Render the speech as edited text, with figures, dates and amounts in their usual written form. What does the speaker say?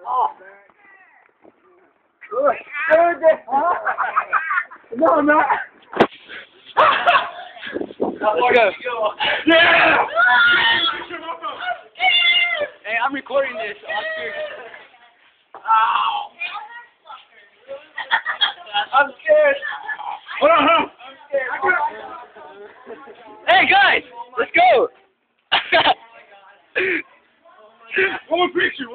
Oh. Good. No, I'm not. Let's go. Yeah! Hey, I'm recording this. Ow. I'm scared. Hold on, I'm scared. Hey, guys! Let's go! One more picture.